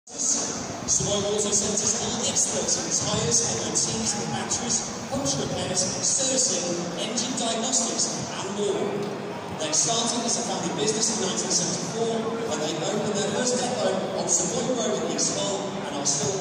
Savoy Auto Centres are experts in tyres, MOTs, batteries, puncture repairs, servicing, engine diagnostics and more. They started as a family business in 1974 when they opened their first depot on Savoy Road in East Hull and are still